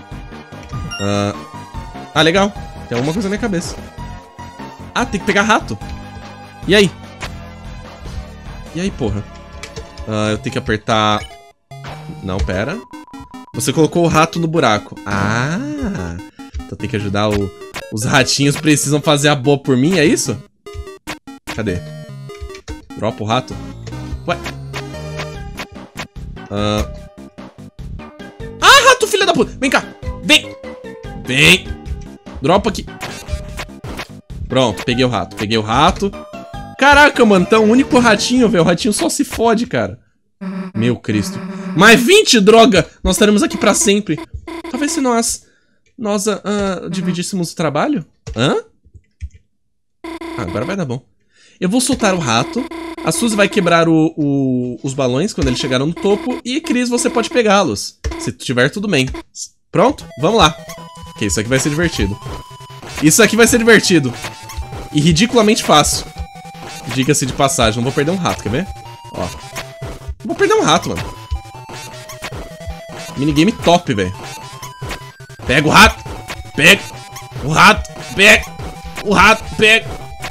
Legal. Tem alguma coisa na minha cabeça. Tem que pegar rato. E aí? E aí, porra? Eu tenho que apertar... Não, pera. Você colocou o rato no buraco. Então tem que ajudar os ratinhos precisam fazer a boa por mim, é isso? Cadê? Dropa o rato. Ué? Rato, filha da puta! Vem cá! Vem! Vem! Dropa aqui. Pronto, peguei o rato. Peguei o rato. Caraca, mano, tá um único ratinho, velho. O ratinho só se fode, cara. Meu Cristo. Mais 20, droga! Nós estaremos aqui pra sempre. Talvez se nós dividíssemos o trabalho? Agora vai dar bom. Eu vou soltar o rato. A Suzy vai quebrar os balões quando eles chegaram no topo. E, Cris, você pode pegá-los. Se tiver tudo bem. Pronto? Vamos lá. Ok, isso aqui vai ser divertido. Isso aqui vai ser divertido. E ridiculamente fácil. Diga-se de passagem. Não vou perder um rato, quer ver? Ó. Não vou perder um rato, mano. Minigame top, velho. Pega o rato. Pega. O rato. Pega. O rato. Pega.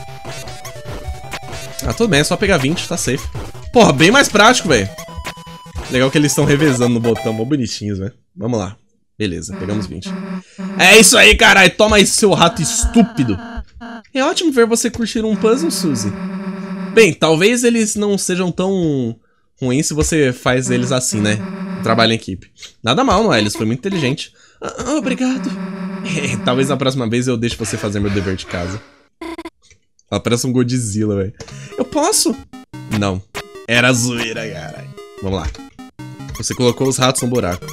Tudo bem. É só pegar 20. Tá safe. Porra, bem mais prático, velho. Legal que eles estão revezando no botão. Mó bonitinhos, velho. Vamos lá. Beleza, pegamos 20. É isso aí, caralho. Toma aí, seu rato estúpido. É ótimo ver você curtir um puzzle, Suzy. Bem, talvez eles não sejam tão ruins se você faz eles assim, né? Trabalho em equipe. Nada mal, Noelle. Foi muito inteligente. Obrigado. Talvez na próxima vez eu deixe você fazer meu dever de casa. Ela parece um Godzilla, velho. Eu posso? Não. Era zoeira, caralho. Vamos lá. Você colocou os ratos no buraco.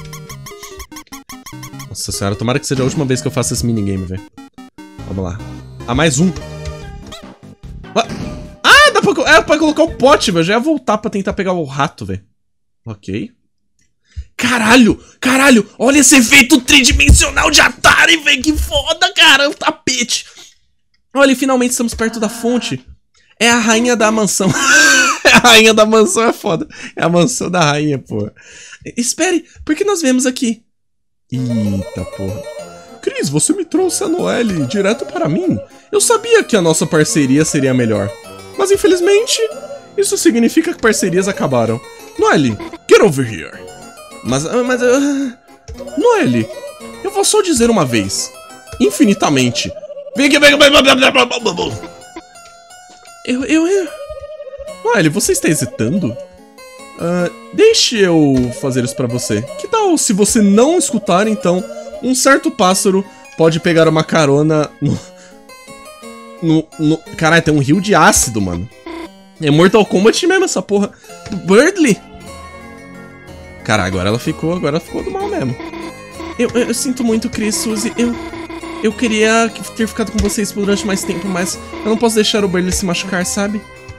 Nossa senhora, tomara que seja a última vez que eu faço esse minigame, velho. Vamos lá. Ah, mais um. Ah, dá pra colocar o pote, velho. Já ia voltar pra tentar pegar o rato, velho. Ok. Caralho, caralho. Olha esse efeito tridimensional de Atari, velho. Que foda, cara. O tapete. Olha, e finalmente estamos perto da fonte. É a rainha da mansão. A rainha da mansão é foda. É a mansão da rainha, porra. Espere, por que nós viemos aqui? Eita, porra. Cris, você me trouxe a Noelle direto para mim? Eu sabia que a nossa parceria seria melhor. Mas infelizmente, isso significa que parcerias acabaram. Noelle, get over here. Noelle, eu vou só dizer uma vez. Infinitamente. Vem aqui, vem aqui. Noelle, você está hesitando? Deixe eu fazer isso pra você. Que tal se você não escutar, então, um certo pássaro pode pegar uma carona no... Caralho, tem um rio de ácido, mano. É Mortal Kombat mesmo essa porra. Birdly. Cara, agora ela ficou do mal mesmo. Eu sinto muito, Chris, Suzy. Eu queria ter ficado com vocês durante mais tempo, mas eu não posso deixar o Birdly se machucar, sabe?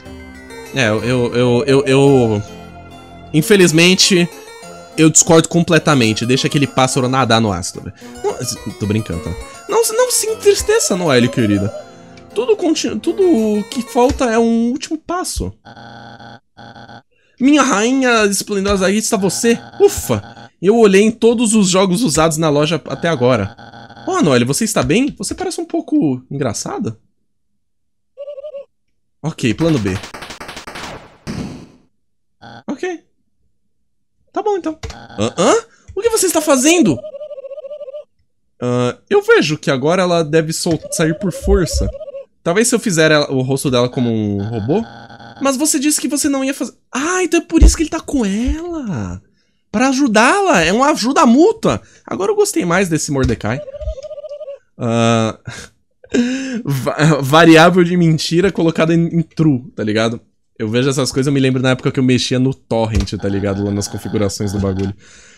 Infelizmente, eu discordo completamente. Deixa aquele pássaro nadar no ácido. Não, tô brincando, tá? Não se entristeça, Noelle, querida. Tudo o que falta é um último passo. Minha rainha esplendorosa, aí está você. Ufa! Eu olhei em todos os jogos usados na loja até agora. Oh, Noelle, você está bem? Você parece um pouco engraçada. Ok, plano B. Ok. Tá bom, então. O que você está fazendo? Eu vejo que agora ela deve sair por força. Talvez se eu fizer o rosto dela como um robô. Mas você disse que você não ia fazer... Ah, então é por isso que ele tá com ela. Pra ajudá-la. É uma ajuda mútua. Agora eu gostei mais desse Mordecai. Variável de mentira colocada em true, tá ligado? Eu vejo essas coisas, eu me lembro na época que eu mexia no torrent, tá ligado? Lá nas configurações do bagulho.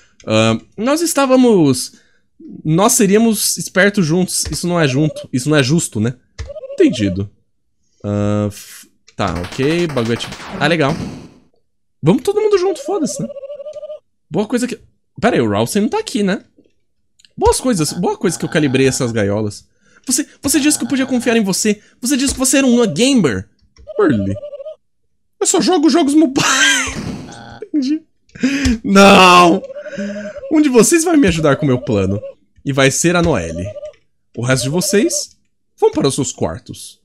Nós seríamos espertos juntos. Isso não é junto. Isso não é justo, né? Entendido. Tá, ok. Bagulho legal. Vamos todo mundo junto, foda-se, né? Boa coisa que... Pera aí, o Ralsei não tá aqui, né? Boa coisa que eu calibrei essas gaiolas. Você disse que eu podia confiar em você. Você disse que você era um gamer. Early. Eu só jogo jogos mobile. Entendi. Não! Um de vocês vai me ajudar com o meu plano. E vai ser a Noelle. O resto de vocês vão para os seus quartos.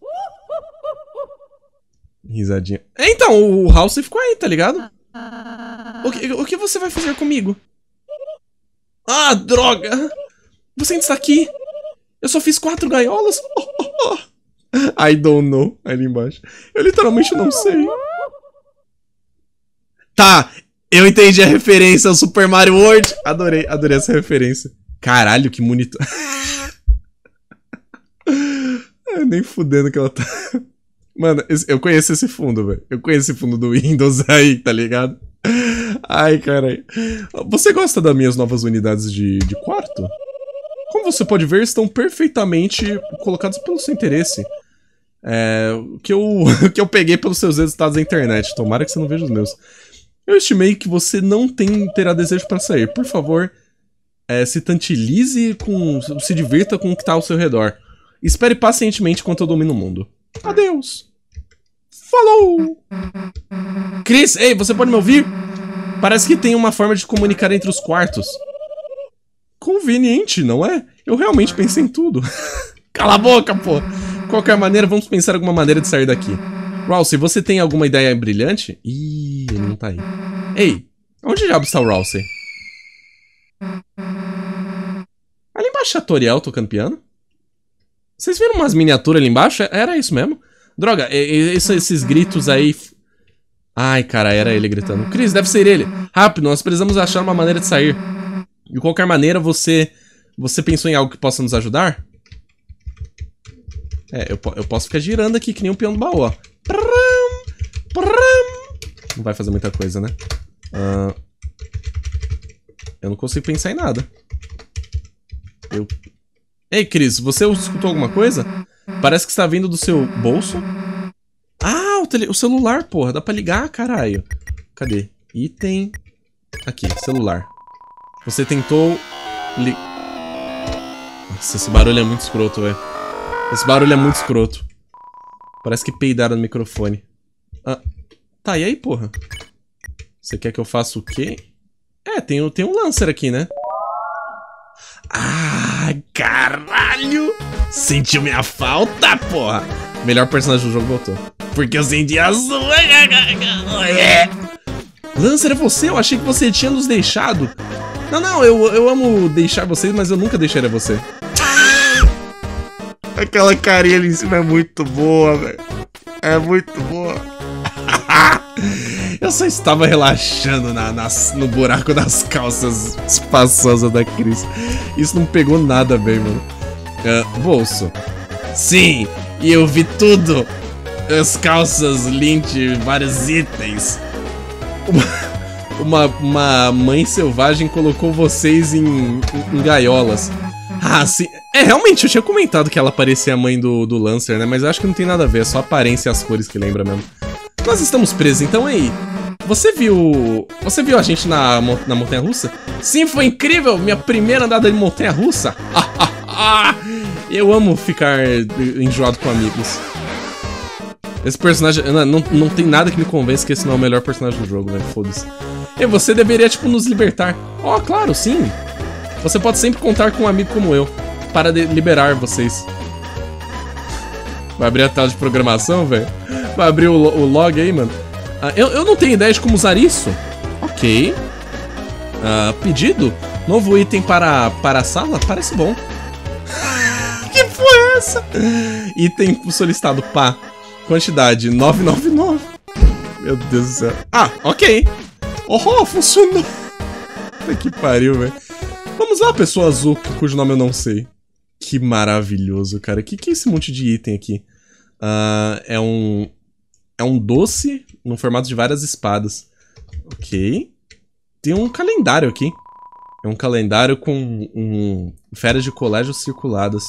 Risadinha. Então, o House ficou aí, tá ligado? O que você vai fazer comigo? Ah, droga! Você ainda está aqui? Eu só fiz 4 gaiolas? I don't know. Ali embaixo. Eu literalmente não sei. Tá, eu entendi a referência ao Super Mario World. Adorei essa referência. Caralho, que bonito. Nem fudendo que ela tá... Mano, eu conheço esse fundo, velho. Eu conheço esse fundo do Windows aí, tá ligado? Ai, caralho. Você gosta das minhas novas unidades de quarto? Como você pode ver, estão perfeitamente colocados pelo seu interesse. O que eu peguei pelos seus resultados da internet. Tomara que você não veja os meus. Eu estimei que você não terá desejo para sair. Por favor, se tantilize se divirta com o que está ao seu redor. Espere pacientemente enquanto eu domino o mundo. Adeus. Falou! Chris, ei, você pode me ouvir? Parece que tem uma forma de comunicar entre os quartos. Conveniente, não é? Eu realmente pensei em tudo. Cala a boca, pô! De qualquer maneira, vamos pensar alguma maneira de sair daqui. Ralsei, você tem alguma ideia brilhante? Ih, ele não tá aí. Ei, onde diabo está o Ralsei? Ali embaixo é a Toriel tocando piano? Vocês viram umas miniaturas ali embaixo? Era isso mesmo? Droga, esses gritos aí... Ai, cara, era ele gritando. Chris, deve ser ele. Rápido, nós precisamos achar uma maneira de sair. De qualquer maneira, você pensou em algo que possa nos ajudar? Eu posso ficar girando aqui que nem um peão do baú, ó. Não vai fazer muita coisa, né? Eu não consigo pensar em nada. Ei, Cris, você escutou alguma coisa? Parece que está vindo do seu bolso. Ah, o celular, porra. Dá pra ligar, caralho. Cadê? Item... Aqui, celular. Você tentou... Nossa, esse barulho é muito escroto, velho. Esse barulho é muito escroto. Parece que peidaram no microfone. Ah, tá, e aí, porra? Você quer que eu faça o quê? É, tem um Lancer aqui, né? Ah, caralho! Sentiu minha falta, porra! Melhor personagem do jogo voltou. Porque eu senti a sua... Lancer, é você? Eu achei que você tinha nos deixado. Não, eu amo deixar vocês, mas eu nunca deixaria você. Aquela carinha ali em cima é muito boa, velho. É muito boa. Eu só estava relaxando no buraco das calças espaçosas da Cris. Isso não pegou nada bem, mano. Bolso. Sim, e eu vi tudo. As calças, lint, vários itens. Uma mãe selvagem colocou vocês em gaiolas. Ah, sim. É, realmente, eu tinha comentado que ela parecia a mãe do Lancer, né? Mas eu acho que não tem nada a ver, é só a aparência e as cores que lembra mesmo. Nós estamos presos, então aí. Você viu a gente na montanha-russa? Sim, foi incrível! Minha primeira andada de montanha-russa! Eu amo ficar enjoado com amigos. Esse personagem... Não tem nada que me convença que esse não é o melhor personagem do jogo, velho. Foda-se. E você deveria, tipo, nos libertar. Oh, claro, sim. Você pode sempre contar com um amigo como eu para liberar vocês. Vai abrir a tela de programação, velho? Vai abrir o log aí, mano? Eu não tenho ideia de como usar isso. Ok. Pedido? Novo item para a sala? Parece bom. Que porra é essa? Item solicitado, pá. Quantidade, 999. Meu Deus do céu. Ah, ok. Oh, funcionou. Que pariu, velho. Vamos lá, pessoa azul, cujo nome eu não sei. Que maravilhoso, cara. Que é esse monte de item aqui? É um doce no formato de várias espadas. Ok. Tem um calendário aqui. É um calendário com férias de colégio circuladas.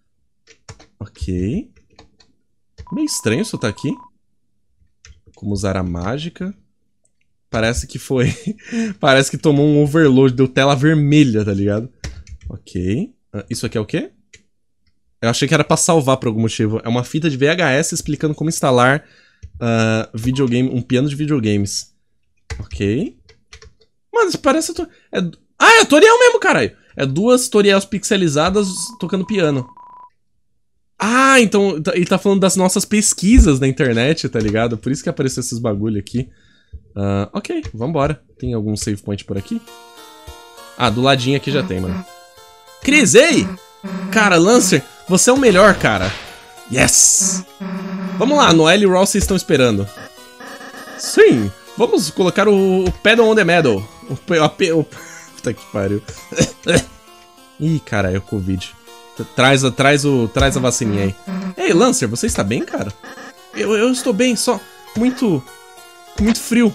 Ok. Meio estranho isso tá aqui. Como usar a mágica. Parece que foi... Parece que tomou um overload, deu tela vermelha, tá ligado? Ok. Isso aqui é o quê? Eu achei que era pra salvar por algum motivo. É uma fita de VHS explicando como instalar um piano de videogames. Ok. Mano, isso parece... é tutorial mesmo, caralho. É 2 tutoriais pixelizadas tocando piano. Ah, então ele tá falando das nossas pesquisas na internet, tá ligado? Por isso que apareceu esses bagulho aqui. Ok, vambora. Tem algum save point por aqui? Ah, do ladinho aqui já tem, mano. Cris, ei! Cara, Lancer, você é o melhor, cara. Yes! Vamos lá, Noelle e Ross vocês estão esperando. Sim, vamos colocar o pedal on the metal. Puta que pariu. Ih, caralho, o Covid. Traz a vacininha aí. Ei, Lancer, você está bem, cara? Eu estou bem, só muito frio.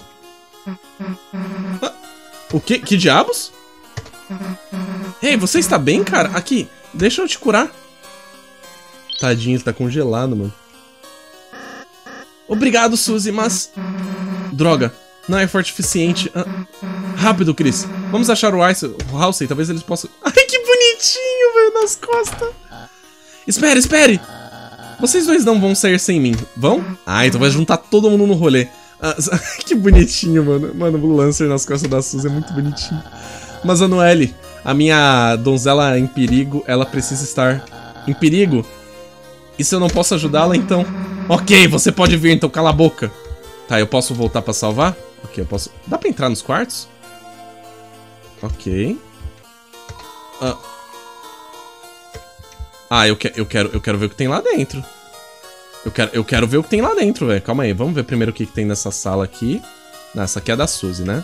O quê? Que diabos? Ei, você está bem, cara? Aqui, deixa eu te curar. Tadinho, ele tá congelado, mano. Obrigado, Suzy, mas... Droga, não é forte o suficiente. Rápido, Chris. Vamos achar o Halsey, talvez eles possam... Ai, que bonitinho, velho, nas costas. Espere! Vocês dois não vão sair sem mim, vão? Ah, então vai juntar todo mundo no rolê. Que bonitinho, mano. Mano, o Lancer nas costas da Suzy é muito bonitinho. Mas a Noelle, a minha donzela em perigo, ela precisa estar em perigo. E se eu não posso ajudá-la, então... Ok, você pode vir, então cala a boca. Tá, eu posso voltar pra salvar? Ok, eu posso... Dá pra entrar nos quartos? Ok. Eu quero ver o que tem lá dentro. Eu quero ver o que tem lá dentro, velho. Calma aí, vamos ver primeiro o que tem nessa sala aqui. Não, essa aqui é da Suzy, né?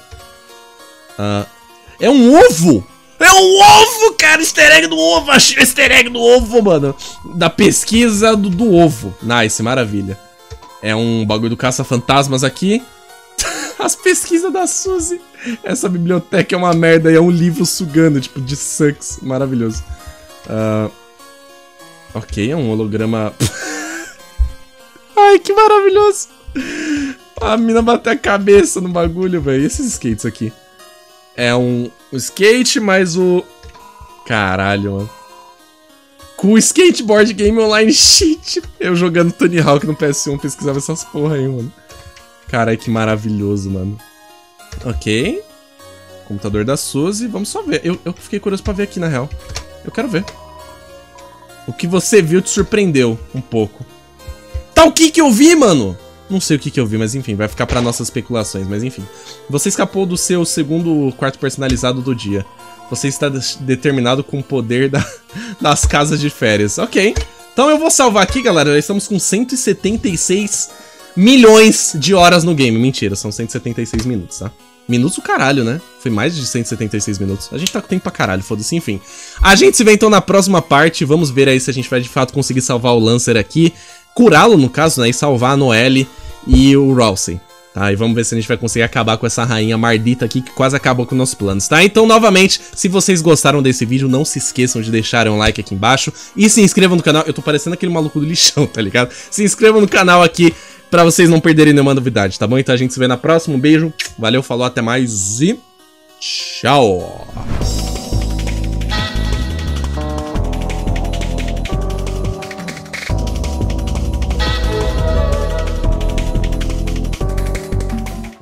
É um ovo! É um ovo, cara! Easter egg do ovo! Achei o easter egg do ovo, mano! Da pesquisa do ovo. Nice, maravilha. É um bagulho do caça-fantasmas aqui. As pesquisas da Suzy. Essa biblioteca é uma merda e é um livro sugando, tipo, de sucks. Maravilhoso. Ok, é um holograma... Ai, que maravilhoso. A mina bateu a cabeça no bagulho, velho. E esses skates aqui? É um skate, mais o... Caralho, mano. Com o skateboard game online shit. Eu jogando Tony Hawk no PS1, pesquisava essas porra aí, mano. Caralho, que maravilhoso, mano. Ok. Computador da Suzy. Vamos só ver. Eu fiquei curioso pra ver aqui, na real. Eu quero ver. O que você viu te surpreendeu um pouco. Tá, o que eu vi, mano? Não sei o que eu vi, mas enfim, vai ficar pra nossas especulações, mas enfim. Você escapou do seu segundo quarto personalizado do dia. Você está determinado com o poder das casas de férias. Ok. Então eu vou salvar aqui, galera. Estamos com 176 milhões de horas no game. Mentira, são 176 minutos, tá? Minutos o caralho, né? Foi mais de 176 minutos. A gente tá com tempo pra caralho, foda-se, enfim. A gente se vê então na próxima parte. Vamos ver aí se a gente vai de fato conseguir salvar o Lancer aqui. Curá-lo, no caso, né? E salvar a Noelle e o Rousey. Tá, e vamos ver se a gente vai conseguir acabar com essa rainha mardita aqui que quase acabou com nossos planos, tá? Então, novamente, se vocês gostaram desse vídeo, não se esqueçam de deixarem um like aqui embaixo e se inscrevam no canal. Eu tô parecendo aquele maluco do lixão, tá ligado? Se inscrevam no canal aqui pra vocês não perderem nenhuma novidade, tá bom? Então a gente se vê na próxima, um beijo, valeu, falou, até mais e tchau!